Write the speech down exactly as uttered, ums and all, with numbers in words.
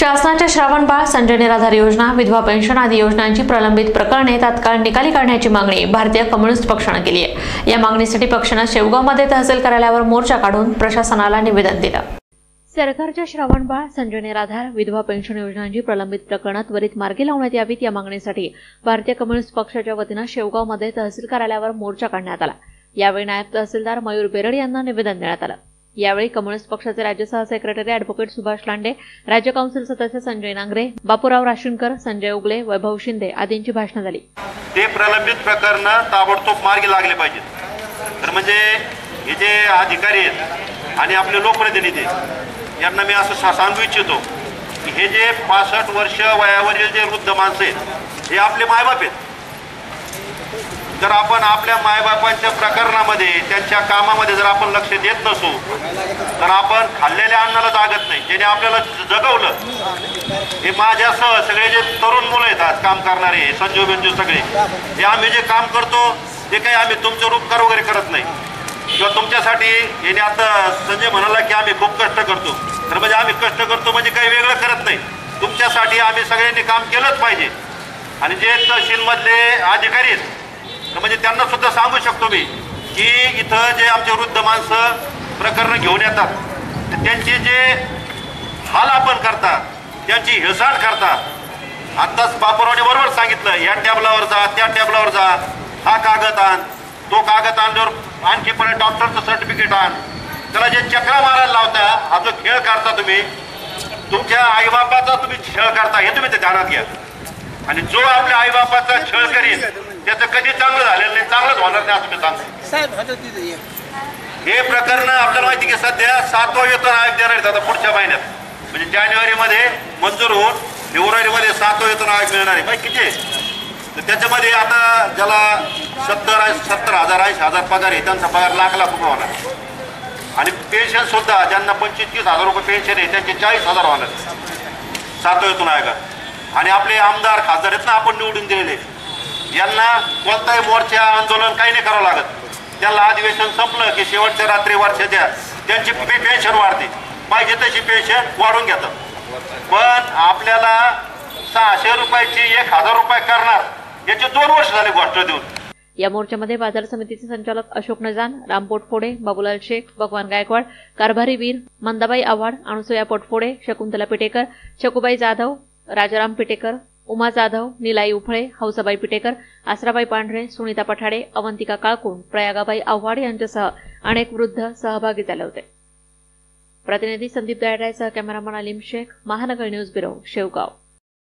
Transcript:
शासनाच्या श्रावणबाळ, संजय निराधार योजना, विधवा पेन्शन आदी योजनांची प्रलंबित प्रकरणे तात्काळ निकाली काढण्याची मागणी भारतीय कम्युनिस्ट पक्षाने केली आहे। या मागणीसाठी पक्षाने शेवगावमध्ये तहसील कार्यालयावर मोर्चा काढून प्रशासनाला निवेदन दिलं। सरकारच्या श्रावणबाळ, संजय निराधार, विधवा पेन्शन योजनांची प्रलंबित प्रकरणे त्वरित मार्गी लावण्यात यावीत या मागणीसाठी भारतीय कम्युनिस्ट पक्षाच्या वतीने शेवगावमध्ये तहसील कार्यालयावर मोर्चा काढण्यात आला। यावेळी नायब तहसीलदार मयूर बेरड यांना निवेदन देण्यात आलं। यावेळी कम्युनिस्ट पक्षाचे राज्य सह सेक्रेटरी ॲडव्होकेट सुभाष लांडे, राज्य काउन्सिल सदस्य संजय नांगरे, बापूराव राशीनकर, संजय उगले, वैभव शिंदे आदींची भाषणे झाली। ते प्रलंबित प्रकरण ताबडतोब मार्गी लागले पाहिजेत। तर म्हणजे हे जे अधिकारी आहेत आणि आपले लोकप्रतिनिधी यांना मी असं सांगू इच्छितो की हे जे पासष्ट वर्ष वयावरील जे वृद्ध माणसं आहेत हे आपले मायबाप आहेत। जर आपण आपल्या मायबापांच्या प्रकरणामध्ये, त्यांच्या कामामध्ये जर आपण लक्ष देत नसू तर आपण खाल्लेल्या अन्नाला जागत नाही, ज्याने आपल्याला जगवलं। हे माझ्यासह सगळे जे तरुण मुलं आहेत आज काम करणारे, संजू बिंजू सगळे, हे आम्ही जे काम करतो ते काही आम्ही तुमचे उपकार वगैरे करत नाही किंवा तुमच्यासाठी याने आता संजय म्हणाला की आम्ही खूप कष्ट करतो, तर म्हणजे आम्ही कष्ट करतो म्हणजे काही वेगळं करत नाही। तुमच्यासाठी आम्ही सगळ्यांनी काम केलंच पाहिजे। आणि जे तहसीलमधले अधिकारी आहेत तर म्हणजे त्यांना सुद्धा सांगू शकतो मी की इथं जे आमचे वृद्ध माणसं प्रकरणं घेऊन येतात तर त्यांचे जे हाल आपण करता, त्यांची हेळसांड करता। आत्ताच बापूरावने बरोबर सांगितलं, या टॅबलावर जा, त्या टॅबलावर जा, हा कागद आण, तो कागद आणल्यावर आणखी पण डॉक्टरचं सर्टिफिकेट आण। त्याला जे चक्रा मारायला लावता, हा जो खेळ करता तुम्ही, तुमच्या आईबापाचा तुम्ही खेळ करता हे तुम्ही ते ध्यानात घ्या। आणि जो आपल्या आईबापाचा छळ करीन त्याचं कधी चांगलं झालेलं नाही, चांगलंच होणार नाही असं मी सांगतो। हे प्रकरण आपल्याला माहिती की सध्या सातवा वेतन आयोग देणार आहेत आता पुढच्या महिन्यात, म्हणजे जानेवारीमध्ये मंजूर होऊन फेब्रुवारीमध्ये सातवा वेतन आयोग मिळणार आहे। किती आहे तर त्याच्यामध्ये आता ज्याला सत्तर सत्तर हजार ऐंशी हजार पगार आहे त्यांचा पगार लाख लाख रुपये होणार। आणि पेन्शन सुद्धा ज्यांना पंचवीस तीस हजार रुपये पेन्शन आहे त्यांचे चाळीस हजार होणार सातवा वेतन आयोगात। आणि आपले आमदार खासदार आहेत ना आपण निवडून दिलेले, यांना कोणताही मोर्चा आंदोलन काही नाही करावं लागत। त्यांना अधिवेशन संपलं की शेवटच्या रात्री वर्षाच्या त्यांची पेन्शन वाढते, पाहिजे तशी पेन्शन वाढून घेतात। पण आपल्याला सहाशे रुपयाची एक हजार रुपये करणार याचे दोन वर्ष झाले गोष्ट देऊन। या मोर्चामध्ये बाजार समितीचे संचालक अशोक नजान, राम पोटफोडे, बाबूलाल शेख, भगवान गायकवाड, कारभारी वीर, मंदाबाई आव्हाड, अणुसुया पोटफोडे, शकुंतला पिटेकर, शकुबाई जाधव, राजाराम पिटेकर, उमा जाधव, निलाई उफळे, हौसाबाई पिटेकर, आसराबाई पांढरे, सुनीता पठाडे, अवंतिका काळकुण, प्रयागाबाई आव्हाड यांच्यासह अनेक वृद्ध सहभागी झाले होते। प्रतिनिधी संदीप दयाळसह cameraman Aleem Shaikh, Mahanagar news bureau, Shevgaon.